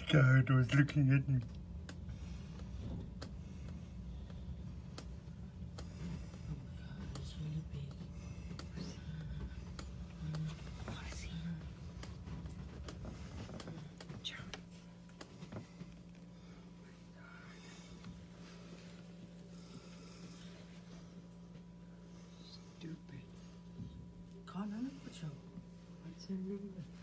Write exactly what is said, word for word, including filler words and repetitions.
Dad was looking at me. Stupid. Can't handle it, Joe. What's in